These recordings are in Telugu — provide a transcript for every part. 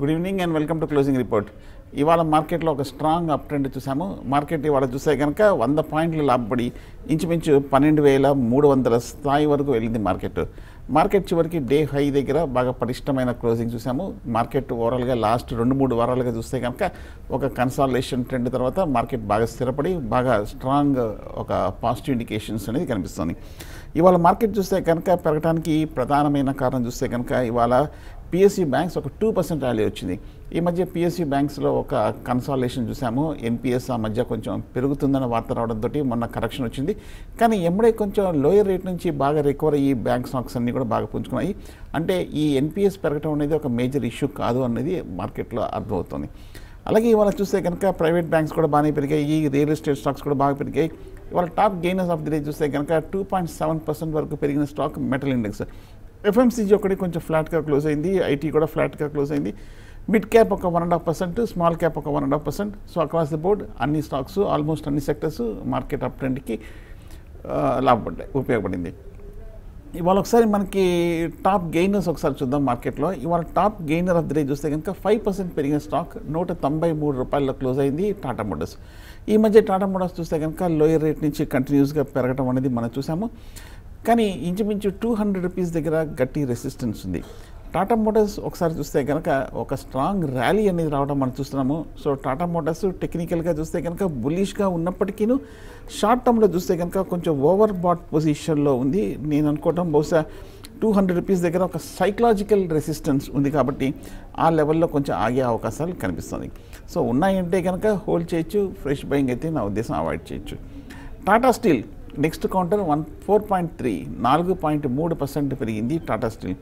Good evening and welcome to closing report. ఇవాళ మార్కెట్లో ఒక స్ట్రాంగ్ అప్ ట్రెండ్ చూసాము. మార్కెట్ ఇవాళ చూస్తే కనుక 100 పాయింట్లు లాభపడి ఇంచుమించు 12,300 స్థాయి వరకు వెళ్ళింది మార్కెట్ చివరికి డే హై దగ్గర బాగా పటిష్టమైన క్లోజింగ్ చూసాము. మార్కెట్ ఓవరాల్గా లాస్ట్ 2-3 వారాలుగా చూస్తే కనుక ఒక కన్సాలిడేషన్ ట్రెండ్ తర్వాత మార్కెట్ బాగా స్థిరపడి బాగా స్ట్రాంగ్ ఒక పాజిటివ్ ఇండికేషన్స్ అనేది కనిపిస్తుంది. ఇవాళ మార్కెట్ చూస్తే కనుక పెరగడానికి ప్రధానమైన కారణం చూస్తే కనుక ఇవాళ పిఎస్యూ బ్యాంక్స్ ఒక 2% ర్యాలీ వచ్చింది. ఈ మధ్య పిఎస్యూ బ్యాంక్స్లో ఒక కన్సాలిడేషన్ చూసాము. ఎన్పిఎస్ ఆ మధ్య కొంచెం పెరుగుతుందన్న వార్త రావడంతో మొన్న కరెక్షన్ వచ్చింది. కానీ ఎంబడే కొంచెం లోయర్ రేట్ నుంచి బాగా రికవర్ అయ్యి బ్యాంక్ స్టాక్స్ అన్నీ కూడా బాగా పుంజుకున్నాయి. అంటే ఈ ఎన్పిఎస్ పెరగడం అనేది ఒక మేజర్ ఇష్యూ కాదు అనేది మార్కెట్లో అర్థమవుతుంది. అలాగే ఇవాళ చూస్తే కనుక ప్రైవేట్ బ్యాంక్స్ కూడా బాగానే పెరిగాయి, ఈ రియల్ ఎస్టేట్ స్టాక్స్ కూడా బాగా పెరిగాయి. ఇవాళ top gainers of the day చూస్తే కనుక 2.7% వరకు పెరిగిన స్టాక్ మెటల్ ఇండెక్స్. ఎఫ్ఎంసీజీ ఒకటి కొంచెం ఫ్లాట్గా క్లోజ్ అయింది, ఐటీ కూడా ఫ్లాట్గా క్లోజ్ అయింది. మిడ్ క్యాప్ ఒక 1.5%, స్మాల్ క్యాప్ ఒక 1.5%. సో అక్రాస్ ది బోర్డ్ అన్ని స్టాక్స్ ఆల్మోస్ట్ అన్ని సెక్టర్స్ మార్కెట్ అప్ ట్రెండ్కి లాభపడ్డాయి, ఉపయోగపడింది. ఇవాళ ఒకసారి మనకి టాప్ గెయినర్స్ ఒకసారి చూద్దాం మార్కెట్లో. ఇవాళ top gainer of the day చూస్తే కనుక 5% పెరిగిన స్టాక్ 193 రూపాయల్లో క్లోజ్ అయింది టాటా మోటార్స్. ఈ మధ్య టాటా మోటార్స్ చూస్తే కనుక లోయర్ రేట్ నుంచి కంటిన్యూస్గా పెరగడం అనేది మనం చూసాము. కానీ ఇంచుమించు 200 రూపీస్ దగ్గర గట్టి రెసిస్టెన్స్ ఉంది. టాటా మోటార్స్ ఒకసారి చూస్తే కనుక ఒక స్ట్రాంగ్ ర్యాలీ అనేది రావడం మనం చూస్తున్నాము. సో టాటా మోటార్స్ టెక్నికల్గా చూస్తే కనుక బుల్లిష్గా ఉన్నప్పటికీ షార్ట్ టర్మ్లో చూస్తే కనుక కొంచెం ఓవర్ బాట్ పొజిషన్లో ఉంది. నేను అనుకోవటం బహుశా 200 రూపీస్ దగ్గర ఒక సైకలాజికల్ రెసిస్టెన్స్ ఉంది కాబట్టి ఆ లెవెల్లో కొంచెం ఆగే అవకాశాలు కనిపిస్తుంది. సో ఉన్నాయంటే కనుక హోల్డ్ చేయొచ్చు, ఫ్రెష్ బయింగ్ అయితే నా ఉద్దేశం అవాయిడ్ చేయొచ్చు. టాటా స్టీల్ నెక్స్ట్ కౌంటర్ 4.3 4.3% పెరిగింది. టాటా స్టీల్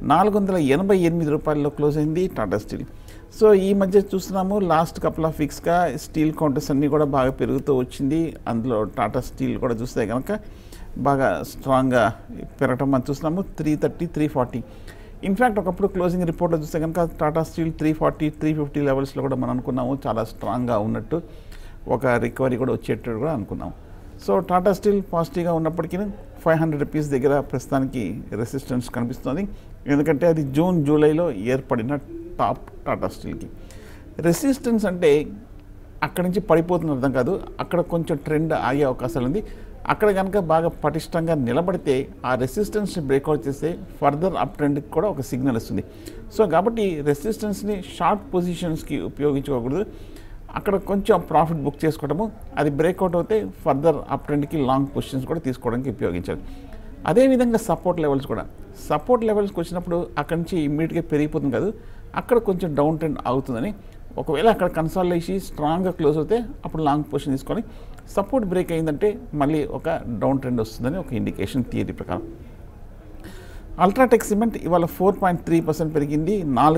488 రూపాయల్లో క్లోజ్ అయింది టాటా స్టీల్. సో ఈ మధ్య చూస్తున్నాము లాస్ట్ కపుల్ ఆఫ్ వీక్స్గా స్టీల్ కౌంటర్స్ అన్నీ కూడా బాగా పెరుగుతూ వచ్చింది. అందులో టాటా స్టీల్ కూడా చూస్తే కనుక బాగా స్ట్రాంగ్గా పెరగటం మనం చూస్తున్నాము. 330, 340. ఇన్ఫ్యాక్ట్ ఒకప్పుడు క్లోజింగ్ రిపోర్ట్లో చూస్తే కనుక టాటా స్టీల్ 340, 350 లెవెల్స్లో కూడా మనం అనుకున్నాము చాలా స్ట్రాంగ్గా ఉన్నట్టు, ఒక రికవరీ కూడా వచ్చేటట్టు కూడా అనుకున్నాము. సో టాటా స్టీల్ పాజిటివ్గా ఉన్నప్పటికీ 500 రూపీస్ దగ్గర ప్రస్తుతానికి రెసిస్టెన్స్ కనిపిస్తుంది. ఎందుకంటే అది జూలైలో ఏర్పడిన టాప్ టాటా స్టీల్కి. రెసిస్టెన్స్ అంటే అక్కడి నుంచి పడిపోతున్న అర్థం కాదు, అక్కడ కొంచెం ట్రెండ్ ఆగే అవకాశాలు ఉంది. అక్కడ కనుక బాగా పటిష్టంగా నిలబడితే ఆ రెసిస్టెన్స్ని బ్రేక్అవుట్ చేస్తే ఫర్దర్ అప్ ట్రెండ్కి కూడా ఒక సిగ్నల్ వస్తుంది. సో కాబట్టి రెసిస్టెన్స్ని షార్ట్ పొజిషన్స్కి ఉపయోగించుకోకూడదు. అక్కడ కొంచెం ప్రాఫిట్ బుక్ చేసుకోవడము, అది బ్రేక్అవుట్ అవుతే ఫర్దర్ అప్ ట్రెండ్కి లాంగ్ పొజిషన్స్ కూడా తీసుకోవడానికి ఉపయోగించాలి. అదేవిధంగా సపోర్ట్ లెవెల్స్కి వచ్చినప్పుడు అక్కడి నుంచి ఇమ్మీడియట్గా పెరిగిపోతుంది కాదు, అక్కడ కొంచెం డౌన్ ట్రెండ్ అవుతుందని, ఒకవేళ అక్కడ కన్సాలిడేషన్ స్ట్రాంగ్గా క్లోజ్ అవుతే అప్పుడు లాంగ్ పొజిషన్ తీసుకొని సపోర్ట్ బ్రేక్ అయిందంటే మళ్ళీ ఒక డౌన్ ట్రెండ్ వస్తుందని ఒక ఇండికేషన్ థియరీ ప్రకారం. అల్ట్రాటెక్ సిమెంట్ ఇవాళ 4.3% పెరిగింది,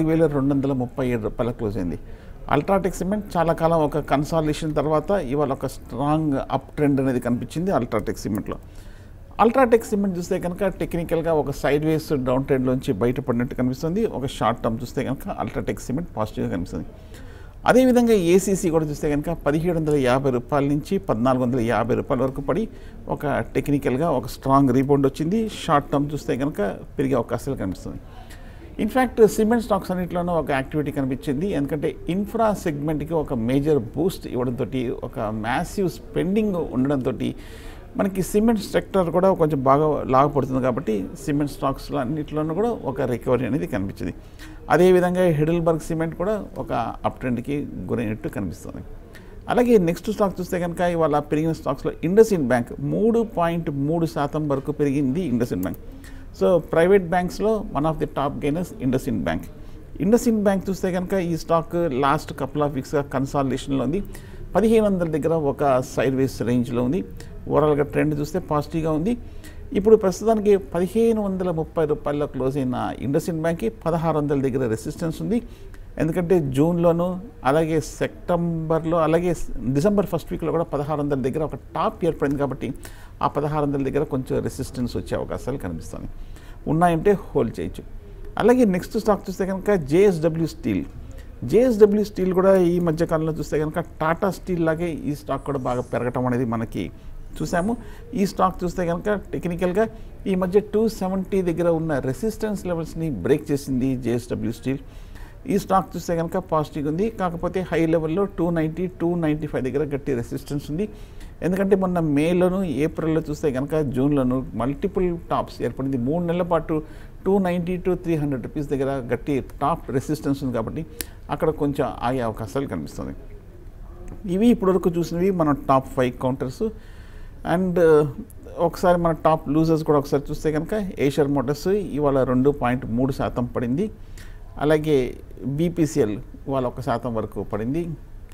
4,237 రూపాయల క్లోజ్ అయింది. అల్ట్రాటెక్ సిమెంట్ చాలా కాలం ఒక కన్సాలిడేషన్ తర్వాత ఇవాళ ఒక స్ట్రాంగ్ అప్ ట్రెండ్ అనేది కనిపించింది అల్ట్రాటెక్ సిమెంట్లో. అల్ట్రాటెక్ సిమెంట్ చూస్తే కనుక టెక్నికల్గా ఒక సైడ్ వేస్ డౌన్ ట్రెండ్లోంచి బయటపడినట్టు కనిపిస్తుంది. ఒక షార్ట్ టర్మ్ చూస్తే కనుక అల్ట్రాటెక్ సిమెంట్ పాజిటివ్గా కనిపిస్తుంది. అదేవిధంగా ఏసీసీ కూడా చూస్తే కనుక 1,750 రూపాయల నుంచి 1,450 రూపాయల వరకు పడి ఒక టెక్నికల్గా ఒక స్ట్రాంగ్ రీబౌండ్ వచ్చింది. షార్ట్ టర్మ్ చూస్తే కనుక పెరిగే అవకాశాలు కనిపిస్తుంది. ఇన్ఫ్యాక్ట్ సిమెంట్ స్టాక్స్ అన్నింటిలోనూ ఒక యాక్టివిటీ కనిపించింది. ఎందుకంటే ఇన్ఫ్రా సెగ్మెంట్కి ఒక మేజర్ బూస్ట్ ఇవ్వడంతో, ఒక మ్యాసివ్ స్పెండింగ్ ఉండడంతో మనకి సిమెంట్ సెక్టర్ కూడా కొంచెం బాగా లాభపడుతుంది. కాబట్టి సిమెంట్ స్టాక్స్లో అన్నింటిలోనూ కూడా ఒక రికవరీ అనేది కనిపించింది. అదేవిధంగా హెడెల్బర్గ్ సిమెంట్ కూడా ఒక అప్ ట్రెండ్కి గురైనట్టు కనిపిస్తుంది. అలాగే నెక్స్ట్ స్టాక్ చూస్తే కనుక ఇవాళ పెరిగిన స్టాక్స్లో ఇండస్ఇండ్ బ్యాంక్ 3.3% వరకు పెరిగింది ఇండస్ఇండ్ బ్యాంక్. సో ప్రైవేట్ బ్యాంక్స్లో one of the top gainers IndusInd bank చూస్తే కనుక ఈ స్టాక్ లాస్ట్ కపుల్ ఆఫ్ వీక్స్గా కన్సాలిడేషన్లో ఉంది. 1,500 దగ్గర ఒక సైడ్ వేస్ రేంజ్లో ఉంది. ఓవరాల్గా ట్రెండ్ చూస్తే పాజిటివ్గా ఉంది. ఇప్పుడు ప్రస్తుతానికి 1,530 రూపాయల్లో క్లోజ్ అయిన ఇండస్ఇండ్ బ్యాంక్కి 1,600 దగ్గర రెసిస్టెన్స్ ఉంది. ఎందుకంటే జూన్లోను అలాగే సెప్టెంబర్లో అలాగే డిసెంబర్ ఫస్ట్ వీక్లో కూడా 1,600 దగ్గర ఒక టాప్ ఏర్పడింది. కాబట్టి ఆ 1,600 దగ్గర కొంచెం రెసిస్టెన్స్ వచ్చే అవకాశాలు కనిపిస్తుంది. ఉన్నాయంటే హోల్డ్ చేయొచ్చు. అలాగే నెక్స్ట్ స్టాక్ చూస్తే కనుక జేఎస్డబ్ల్యూ స్టీల్ కూడా ఈ మధ్యకాలంలో చూస్తే కనుక టాటా స్టీల్ లాగే ఈ స్టాక్ కూడా బాగా పెరగటం అనేది మనకి చూసాము. ఈ స్టాక్ చూస్తే కనుక టెక్నికల్గా ఈ మధ్య 270 దగ్గర ఉన్న రెసిస్టెన్స్ లెవెల్స్ని బ్రేక్ చేసింది జేఎస్డబ్ల్యూ స్టీల్. ఈ స్టాక్ చూస్తే కనుక పాజిటివ్ ఉంది, కాకపోతే హై లెవెల్లో 290, 295 దగ్గర గట్టి రెసిస్టెన్స్ ఉంది. ఎందుకంటే మొన్న మేలోను ఏప్రిల్లో చూస్తే కనుక జూన్లోను మల్టిపుల్ టాప్స్ ఏర్పడింది. 3 నెలల పాటు 290 to 300 రూపీస్ దగ్గర గట్టి టాప్ రెసిస్టెన్స్ ఉంది కాబట్టి అక్కడ కొంచెం ఆగే అవకాశాలు కనిపిస్తుంది. ఇవి ఇప్పటివరకు చూసినవి మన టాప్ 5 కౌంటర్స్. అండ్ ఒకసారి మన టాప్ లూజర్స్ కూడా ఒకసారి చూస్తే కనుక ఏషియర్ మోటార్స్ ఇవాళ 2.3% పడింది. అలాగే బీపీసీఎల్ ఇవాళ 1% వరకు పడింది.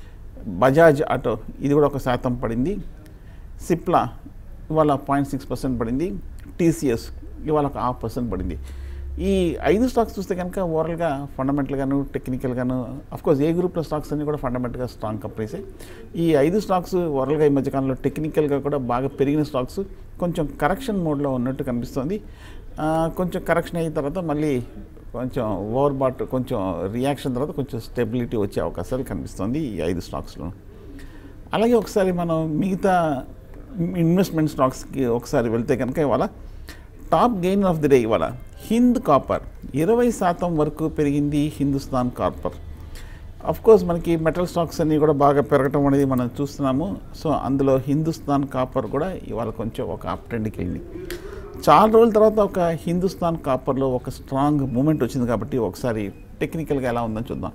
బజాజ్ ఆటో ఇది కూడా 1% పడింది. సిప్లా ఇవాళ 0.6% పడింది. టీసీఎస్ ఇవాళ 0.5% పడింది. ఈ 5 స్టాక్స్ చూస్తే కనుక ఓవరాల్గా ఫండమెంటల్గాను టెక్నికల్గాను అఫ్కోర్స్ ఏ గ్రూప్లో స్టాక్స్ అన్నీ కూడా ఫండమెంటల్గా స్ట్రాంగ్ కంపెనీసే. ఈ 5 స్టాక్స్ ఓవరాల్గా ఈ మధ్యకాలంలో టెక్నికల్గా కూడా బాగా పెరిగిన స్టాక్స్. కొంచెం కరెక్షన్ మోడ్లో ఉన్నట్టు కనిపిస్తుంది. కొంచెం కరెక్షన్ అయిన తర్వాత మళ్ళీ కొంచెం ఓవర్బాట్ కొంచెం రియాక్షన్ తర్వాత కొంచెం స్టెబిలిటీ వచ్చే అవకాశాలు కనిపిస్తుంది ఈ 5 స్టాక్స్లో. అలాగే ఒకసారి మనం మిగతా ఇన్వెస్ట్మెంట్ స్టాక్స్కి ఒకసారి వెళ్తే కనుక ఇవాళ top gain of the day ఇవాళ హింద్ కాపర్ 20% వరకు పెరిగింది. హిందుస్థాన్ కాపర్ కోర్స్ మనకి మెటల్ స్టాక్స్ అన్నీ కూడా బాగా పెరగటం అనేది మనం చూస్తున్నాము. సో అందులో హిందుస్థాన్ కాపర్ కూడా ఇవాళ కొంచెం ఒక అప్ ట్రెండ్కి వెళ్ళింది. చాలా రోజుల తర్వాత ఒక హిందుస్థాన్ కాపర్లో ఒక స్ట్రాంగ్ మూమెంట్ వచ్చింది కాబట్టి ఒకసారి టెక్నికల్గా ఎలా ఉందని చూద్దాం.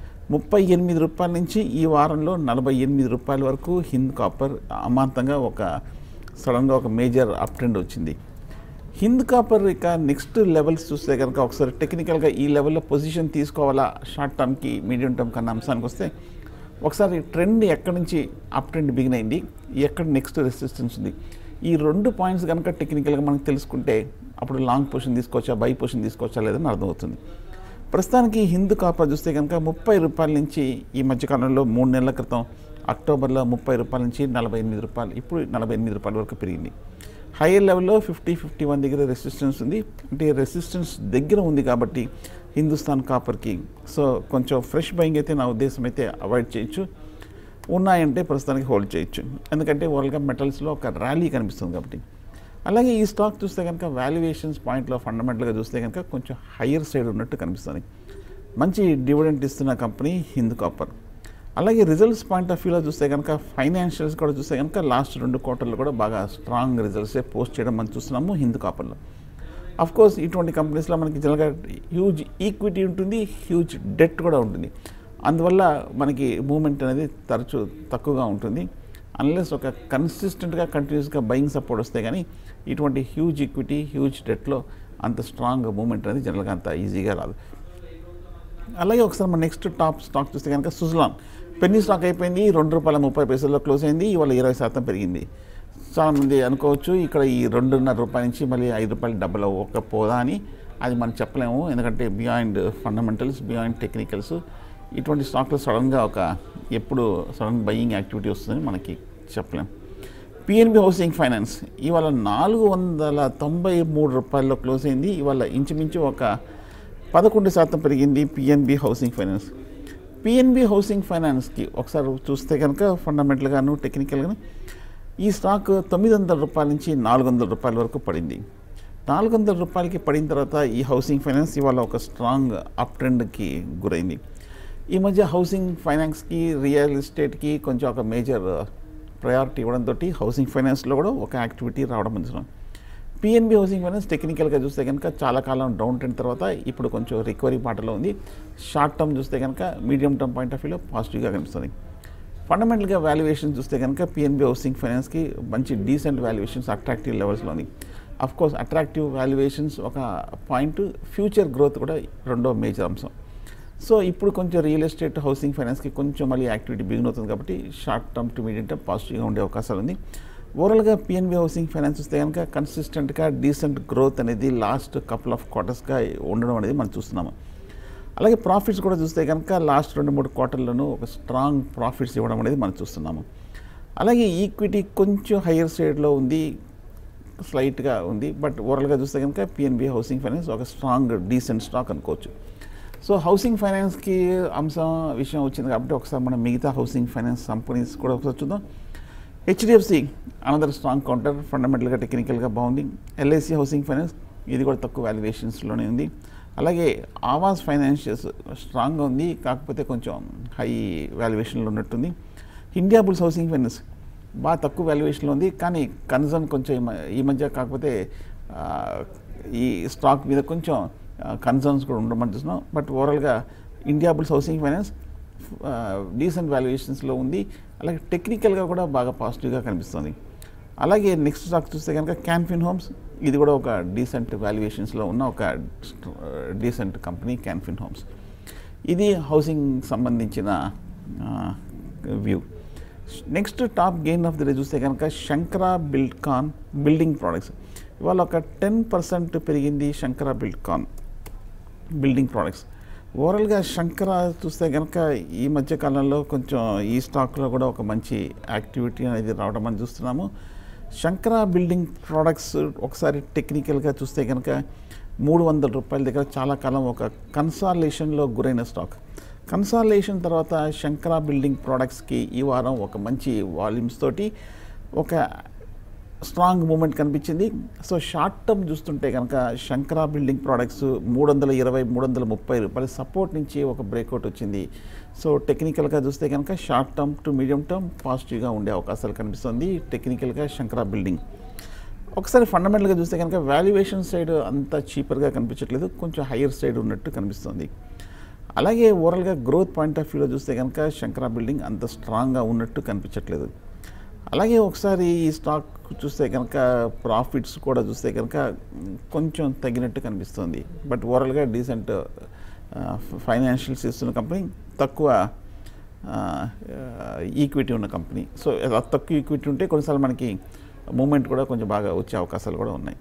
38 రూపాయల నుంచి ఈ వారంలో 48 రూపాయల వరకు హింద్ కాపర్ అమాంతంగా ఒక సడన్గా ఒక మేజర్ అప్ ట్రెండ్ వచ్చింది. హింద్ కాపర్ ఇక నెక్స్ట్ లెవెల్స్ చూస్తే కనుక ఒకసారి టెక్నికల్గా ఈ లెవెల్లో పొజిషన్ తీసుకోవాలా షార్ట్ టర్మ్కి మీడియం టర్మ్ కన్నా అంశానికి వస్తే ఒకసారి ట్రెండ్ ఎక్కడి నుంచి అప్ ట్రెండ్ బిగిన్ అయింది, ఎక్కడ నెక్స్ట్ రెసిస్టెన్స్ ఉంది, ఈ 2 పాయింట్స్ కనుక టెక్నికల్గా మనకు తెలుసుకుంటే అప్పుడు లాంగ్ పొజిషన్ తీసుకోవచ్చా బై పొజిషన్ తీసుకోవచ్చా లేదని అర్థమవుతుంది. ప్రస్తుతానికి హింద్ కాపర్ చూస్తే కనుక 30 రూపాయల నుంచి ఈ మధ్యకాలంలో 3 నెలల క్రితం అక్టోబర్లో 30 రూపాయల నుంచి 48 రూపాయలు, ఇప్పుడు 48 రూపాయల వరకు పెరిగింది. హైయర్ లెవెల్లో 50-51 దగ్గర రెసిస్టెన్స్ ఉంది. అంటే రెసిస్టెన్స్ దగ్గర ఉంది కాబట్టి హిందుస్థాన్ కాపర్కి సో కొంచెం ఫ్రెష్ బయింగ్ అయితే నా ఉద్దేశం అయితే అవాయిడ్ చేయొచ్చు. ఉన్నాయంటే ప్రస్తుతానికి హోల్డ్ చేయొచ్చు, ఎందుకంటే ఓవరాల్గా మెటల్స్లో ఒక ర్యాలీ కనిపిస్తుంది కాబట్టి. అలాగే ఈ స్టాక్ చూస్తే కనుక వాల్యుయేషన్స్ పాయింట్లో ఫండమెంటల్గా చూస్తే కనుక కొంచెం హయ్యర్ సైడ్ ఉన్నట్టు కనిపిస్తుంది. మంచి డివిడెంట్ ఇస్తున్న కంపెనీ హింద్ కాపర్. అలాగే రిజల్ట్స్ పాయింట్ ఆఫ్ వ్యూలో చూస్తే కనుక ఫైనాన్షియల్స్ కూడా చూస్తే కనుక లాస్ట్ 2 క్వార్టర్లు కూడా బాగా స్ట్రాంగ్ రిజల్ట్సే పోస్ట్ చేయడం మనం చూస్తున్నాము హింద్ కాపర్లో. కోర్స్ ఇటువంటి కంపెనీస్లో మనకి జనరల్గా హ్యూజ్ ఈక్విటీ ఉంటుంది, హ్యూజ్ డెట్ కూడా ఉంటుంది. అందువల్ల మనకి మూమెంట్ అనేది తరచూ తక్కువగా ఉంటుంది. అన్లెస్ ఒక కన్సిస్టెంట్గా కంటిన్యూస్గా బయింగ్ సపోర్ట్ వస్తే కానీ ఇటువంటి హ్యూజ్ ఈక్విటీ హ్యూజ్ డెట్లో అంత స్ట్రాంగ్ మూమెంట్ అనేది జనరల్గా అంత ఈజీగా రాదు. అలాగే ఒకసారి మన నెక్స్ట్ టాప్ స్టాక్ చూస్తే కనుక సుజలాన్ పెన్నీ స్టాక్ అయిపోయింది, ₹2.30 క్లోజ్ అయింది. ఇవాళ 20% పెరిగింది. చాలామంది అనుకోవచ్చు ఇక్కడ ఈ ₹2.5 నుంచి మళ్ళీ ₹5 డబ్బులు అవ్వకపోదా అని. అది మనం చెప్పలేము, ఎందుకంటే బియాండ్ ఫండమెంటల్స్ బియాండ్ టెక్నికల్స్ ఇటువంటి స్టాక్లో సడన్గా ఒక ఎప్పుడు సడన్ బయింగ్ యాక్టివిటీ వస్తుందని మనకి చెప్పలేం. పిఎన్బి హౌసింగ్ ఫైనాన్స్ ఇవాళ ₹493 క్లోజ్ అయింది. ఇవాళ ఇంచుమించు ఒక 11% పెరిగింది PNB housing finance. PNB housing ఫైనాన్స్కి ఒకసారి చూస్తే కనుక ఫండమెంటల్గాను టెక్నికల్గాను ఈ స్టాక్ ₹900 నుంచి ₹400 వరకు పడింది. ₹400 పడిన తర్వాత ఈ హౌసింగ్ ఫైనాన్స్ ఇవాళ ఒక స్ట్రాంగ్ అప్ ట్రెండ్కి గురైంది. ఈ మధ్య హౌసింగ్ ఫైనాన్స్కి రియల్ ఎస్టేట్కి కొంచెం ఒక మేజర్ ప్రయారిటీ ఇవ్వడంతో హౌసింగ్ ఫైనాన్స్లో కూడా ఒక యాక్టివిటీ రావడం మంచిది. పిఎన్బి హౌసింగ్ ఫైనాన్స్ టెక్నికల్గా చూస్తే కనుక చాలా కాలం డౌన్ ట్రెండ్ తర్వాత ఇప్పుడు కొంచెం రికవరీ పాటలో ఉంది. షార్ట్ టర్మ్ చూస్తే కనుక మీడియం టర్మ్ పాయింట్ ఆఫ్ వ్యూలో పాజిటివ్గా కనిపిస్తుంది. ఫండమెంటల్గా వాల్యుయేషన్ చూస్తే కనుక పిఎన్బి హౌసింగ్ ఫైనాన్స్కి మంచి డీసెంట్ వాల్యుయేషన్స్ అట్రాక్టివ్ లెవెల్స్లో ఉంది. కోర్స్ అట్రాక్టివ్ వాల్యుయేషన్స్ ఒక పాయింట్, ఫ్యూచర్ గ్రోత్ కూడా రెండో మేజర్ అంశం. సో ఇప్పుడు కొంచెం రియల్ ఎస్టేట్ హౌసింగ్ ఫైనాన్స్కి కొంచెం మళ్ళీ యాక్టివిటీ బిగిన్ అవుతుంది కాబట్టి short term to medium term పాజిటివ్గా ఉండే అవకాశాలు ఉంది. ఓవరాల్గా పిఎన్బి హౌసింగ్ ఫైనాన్స్ వస్తే కనుక కన్సిస్టెంట్గా డీసెంట్ గ్రోత్ అనేది లాస్ట్ కపుల్ ఆఫ్ క్వార్టర్స్గా ఉండడం అనేది మనం చూస్తున్నాము. అలాగే ప్రాఫిట్స్ కూడా చూస్తే కనుక లాస్ట్ 2-3 క్వార్టర్లను ఒక స్ట్రాంగ్ ప్రాఫిట్స్ ఇవ్వడం అనేది మనం చూస్తున్నాము. అలాగే ఈక్విటీ కొంచెం హయ్యర్ సైడ్లో ఉంది, స్లైట్గా ఉంది. బట్ ఓవరాల్గా చూస్తే కనుక పిఎన్బి హౌసింగ్ ఫైనాన్స్ ఒక స్ట్రాంగ్ డీసెంట్ స్టాక్ అనుకోవచ్చు. సో హౌసింగ్ ఫైనాన్స్కి విషయం వచ్చింది కాబట్టి ఒకసారి మనం మిగతా హౌసింగ్ ఫైనాన్స్ కంపెనీస్ కూడా ఒకసారి చూద్దాం. హెచ్డిఎఫ్సి అనదర్ స్ట్రాంగ్ కౌంటర్, ఫండమెంటల్గా టెక్నికల్గా బాగుంది. ఎల్ఐసి హౌసింగ్ ఫైనాన్స్ ఇది కూడా తక్కువ వాల్యుయేషన్స్లోనే ఉంది. అలాగే ఆవాస్ ఫైనాన్షియల్స్ స్ట్రాంగ్గా ఉంది, కాకపోతే కొంచెం హై వాల్యుయేషన్లో ఉన్నట్టుంది. ఇండియా బుల్స్ హౌసింగ్ ఫైనాన్స్ బాగా తక్కువ వాల్యుయేషన్లో ఉంది, కానీ కన్సర్న్ కొంచెం ఈ మధ్య కాకపోతే ఈ స్టాక్ మీద కొంచెం కన్సర్న్స్ కూడా ఉండమని చూస్తున్నాం. బట్ ఓవరాల్గా Indiabulls housing finance decent వాల్యుయేషన్స్లో ఉంది, అలాగే టెక్నికల్గా కూడా బాగా పాజిటివ్గా కనిపిస్తుంది. అలాగే నెక్స్ట్ స్టాక్ చూస్తే కనుక క్యాన్ ఫిన్ హోమ్స్, ఇది కూడా ఒక డీసెంట్ వాల్యుయేషన్స్లో ఉన్న ఒక decent company Can Fin Homes. ఇది హౌసింగ్ సంబంధించిన view. Next top gain of the day చూస్తే కనుక శంకరా బిల్డ్కాన్ బిల్డింగ్ ప్రోడక్ట్స్, ఇవాళ ఒక 10% పెరిగింది శంకరా బిల్డ్కాన్ బిల్డింగ్ ప్రోడక్ట్స్. ఓవరాల్గా శంకరా చూస్తే కనుక ఈ మధ్య కాలంలో కొంచెం ఈ స్టాక్లో కూడా ఒక మంచి యాక్టివిటీ అనేది రావడం అని చూస్తున్నాము. శంకరా బిల్డింగ్ ప్రోడక్ట్స్ ఒకసారి టెక్నికల్గా చూస్తే కనుక 300 రూపాయల దగ్గర చాలా కాలం ఒక కన్సాలేషన్లో గురైన స్టాక్. కన్సాలేషన్ తర్వాత శంకరా బిల్డింగ్ ప్రోడక్ట్స్కి ఈ వారం ఒక మంచి వాల్యూమ్స్ తోటి ఒక స్ట్రాంగ్ మూమెంట్ కనిపించింది. సో షార్ట్ టర్మ్ చూస్తుంటే కనుక శంకరా బిల్డింగ్ ప్రోడక్ట్స్ 320-330 రూపాయల సపోర్ట్ నుంచి ఒక బ్రేక్అవుట్ వచ్చింది. సో టెక్నికల్గా చూస్తే కనుక short term to medium term పాజిటివ్గా ఉండే అవకాశాలు కనిపిస్తుంది టెక్నికల్గా శంకరా బిల్డింగ్. ఒకసారి ఫండమెంటల్గా చూస్తే కనుక వాల్యుయేషన్ సైడ్ అంత చీపర్గా కనిపించట్లేదు, కొంచెం హయ్యర్ సైడ్ ఉన్నట్టు కనిపిస్తుంది. అలాగే ఓవరాల్గా గ్రోత్ పాయింట్ ఆఫ్ వ్యూలో చూస్తే కనుక శంకరా బిల్డింగ్ అంత స్ట్రాంగ్గా ఉన్నట్టు కనిపించట్లేదు. అలాగే ఒకసారి ఈ స్టాక్ చూస్తే కనుక ప్రాఫిట్స్ కూడా చూస్తే కనుక కొంచెం తగ్గినట్టు కనిపిస్తుంది. బట్ ఓవరాల్గా డీసెంట్ ఫైనాన్షియల్స్ ఇస్తున్న కంపెనీ, తక్కువ ఈక్విటీ ఉన్న కంపెనీ. సో తక్కువ ఈక్విటీ ఉంటే కొన్నిసార్లు మనకి మూమెంట్ కూడా కొంచెం బాగా వచ్చే అవకాశాలు కూడా ఉన్నాయి.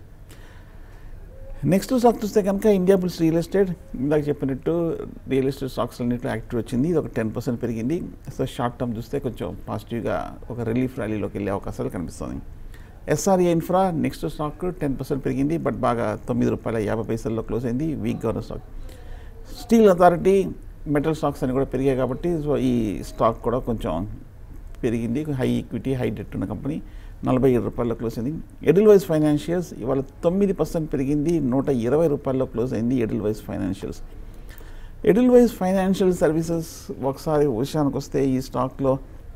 నెక్స్ట్ స్టాక్ చూస్తే కనుక ఇండియా బుల్స్ రియల్ ఎస్టేట్, ఇందాక చెప్పినట్టు రియల్ ఎస్టేట్ స్టాక్స్ అన్నింటిలో యాక్టివ్ వచ్చింది, ఇది ఒక 10% పెరిగింది. సో షార్ట్ టర్మ్ చూస్తే కొంచెం పాజిటివ్గా ఒక రిలీఫ్ ర్యాలీలోకి వెళ్ళే అవకాశాలు కనిపిస్తుంది. ఎస్ఆర్ఏ ఇన్ఫ్రా నెక్స్ట్ స్టాక్ 10% పెరిగింది, బట్ బాగా 9 రూపాయల 50 పైసల్లో క్లోజ్ అయింది, వీక్గా ఉన్న stock. Steel authority metal stocks అని కూడా పెరిగాయి కాబట్టి సో ఈ స్టాక్ కూడా కొంచెం పెరిగింది, హై ఈక్విటీ హై డెట్ ఉన్న కంపెనీ, 47 రూపాయల్లో క్లోజ్ అయింది. ఎడిల్వైస్ ఫైనాన్షియల్స్ ఇవాళ 9% పెరిగింది, 120 రూపాయల్లో క్లోజ్ అయింది Edelweiss financials. Edelweiss financial services ఒకసారి విషయానికి వస్తే ఈ స్టాక్లో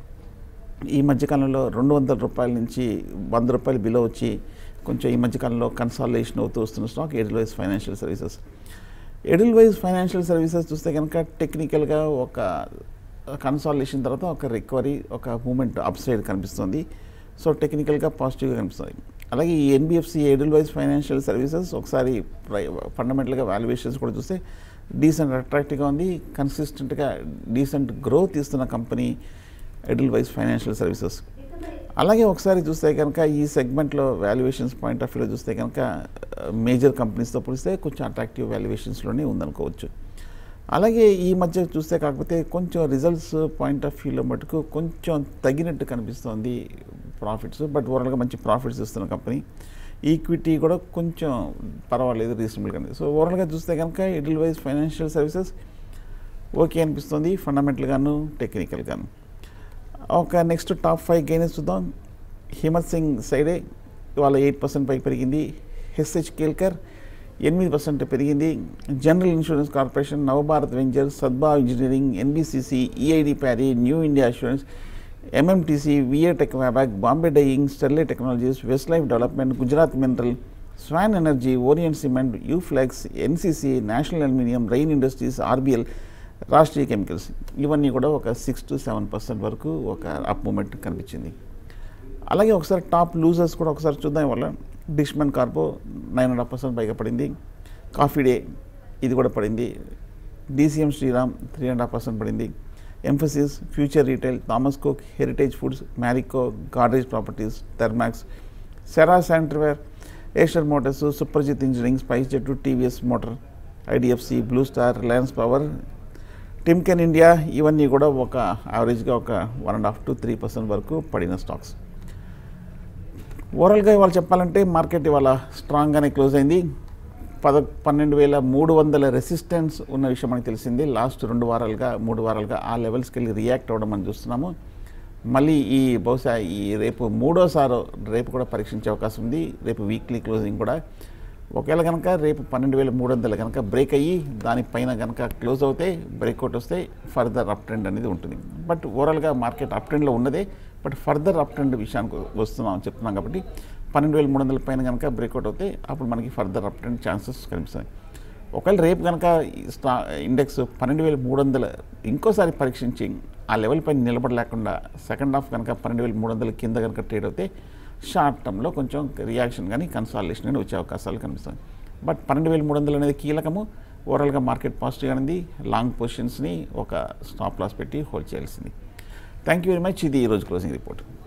ఈ మధ్యకాలంలో 200 రూపాయల నుంచి 100 రూపాయలు బిలో వచ్చి కొంచెం ఈ మధ్యకాలంలో కన్సాలిడేషన్ అవుతూ వస్తున్న stock Edelweiss financial services. Edelweiss financial services చూస్తే కనుక టెక్నికల్గా ఒక కన్సాలిడేషన్ తర్వాత ఒక రికవరీ, ఒక మూమెంట్ అప్ సైడ్ కనిపిస్తుంది. సో టెక్నికల్గా పాజిటివ్గా కనిపిస్తుంది. అలాగే ఈ ఎన్బిఎఫ్సి ఎడిల్వైస్ ఫైనాన్షియల్ సర్వీసెస్ ఒకసారి ఫండమెంటల్గా వాల్యుయేషన్స్ కూడా చూస్తే డీసెంట్ అట్రాక్టివ్గా ఉంది, కన్సిస్టెంట్గా డీసెంట్ గ్రోత్ ఇస్తున్న కంపెనీ ఎడిల్వైస్ ఫైనాన్షియల్ సర్వీసెస్. అలాగే ఒకసారి చూస్తే కనుక ఈ సెగ్మెంట్లో వాల్యుయేషన్స్ పాయింట్ ఆఫ్ వ్యూలో చూస్తే కనుక మేజర్ కంపెనీస్తో పోలిస్తే కొంచెం అట్రాక్టివ్ వాల్యుయేషన్స్లోనే ఉందనుకోవచ్చు. అలాగే ఈ మధ్య చూస్తే కాకపోతే కొంచెం రిజల్ట్స్ పాయింట్ ఆఫ్ వ్యూలో మటుకు కొంచెం తగ్గినట్టు కనిపిస్తుంది ప్రాఫిట్స్, బట్ ఓవరాల్గా మంచి ప్రాఫిట్స్ ఇస్తున్న కంపెనీ. ఈక్విటీ కూడా కొంచెం పర్వాలేదు, రీజనబుల్గా ఉంది. సో ఓవరాల్గా చూస్తే కనుక ఎడిల్వైస్ ఫైనాన్షియల్ సర్వీసెస్ ఓకే అనిపిస్తుంది ఫండమెంటల్గాను టెక్నికల్గాను. ఒక నెక్స్ట్ టాప్ 5 గెయినర్స్ చూద్దాం. హిమత్ సింగ్ సైడే ఇవాళ 8% పైకి పెరిగింది. హెచ్హెచ్ కేల్కర్ 8% పెరిగింది. General insurance corporation, Navbharat ventures, Sadbhav engineering, NBCC, EID Parry, new India assurance, MMTC, VA tech Wabag, Bombay dyeing, Sterlite technologies, Westlife development, Gujarat mineral, swan energy, Orient cement, Uflex, NCC, national aluminium, Rain industries, RBL, Rashtriya chemicals, ఇవన్నీ కూడా ఒక 6 to 7% వరకు ఒక అప్ మూమెంట్ కనిపించింది. అలాగే ఒకసారి టాప్ లూజర్స్ కూడా ఒకసారి చూద్దాం. ఇవాళ డిష్మన్ కార్పో 9.5% పైగా పడింది. కాఫీ డే ఇది కూడా పడింది. డీసీఎం శ్రీరామ్ 3.5% పడింది. Mphasis, future retail, Thomas Cook, heritage foods, Marico, Godrej properties, Thermax, Cera sanitaryware, Eicher motors, Suprajit engineering, SpiceJet, TVS motor, IDFC, blue star, Reliance power, Timken India, ఇవన్నీ కూడా ఒక యావరేజ్గా ఒక 1.5 to 3% వరకు పడిన స్టాక్స్. ఓవరాల్గా ఇవాళ చెప్పాలంటే మార్కెట్ ఇవాళ స్ట్రాంగ్గానే క్లోజ్ అయింది. 12,300 రెసిస్టెన్స్ ఉన్న విషయం మనకు తెలిసింది. లాస్ట్ 3 వారాలుగా ఆ లెవెల్స్కి వెళ్ళి రియాక్ట్ అవ్వడం మనం చూస్తున్నాము. మళ్ళీ ఈ బహుశా ఈ రేపు 3వ సారి రేపు కూడా పరీక్షించే అవకాశం ఉంది. రేపు వీక్లీ క్లోజింగ్ కూడా ఒకవేళ కనుక రేపు 12,300 కనుక బ్రేక్ అయ్యి దానిపైన కనుక క్లోజ్ అవుతే బ్రేక్అవుట్ వస్తే ఫర్దర్ అప్ ట్రెండ్ అనేది ఉంటుంది. బట్ ఓవరాల్గా మార్కెట్ అప్ ట్రెండ్లో ఉన్నదే, బట్ ఫర్దర్ అప్ ట్రెండ్ విషయానికి వస్తున్నాం చెప్తున్నాం కాబట్టి 12,300 పైన కనుక బ్రేక్అవుట్ అవుతే అప్పుడు మనకి ఫర్దర్ అప్ ట్రెండ్ ఛాన్సెస్ కనిపిస్తాయి. ఒకవేళ రేపు కనుక ఇండెక్స్ 12,300 ఇంకోసారి పరీక్షించి ఆ లెవెల్ పైన నిలబడలేకుండా సెకండ్ హాఫ్ కనుక 12,300 కింద కనుక ట్రేడ్ అవుతే షార్ట్ టర్మ్లో కొంచెం రియాక్షన్ కానీ కన్సాలిడేషన్ కానీ వచ్చే అవకాశాలు కనిపిస్తాయి. బట్ 12,300 అనేది కీలకము. ఓవరాల్గా మార్కెట్ పాజిటివ్ అనేది లాంగ్ పొజిషన్స్ని ఒక స్టాప్ లాస్ పెట్టి హోల్డ్ చేయాల్సింది. Thank you very much. ఇది ఈరోజు క్లోజింగ్ రిపోర్ట్.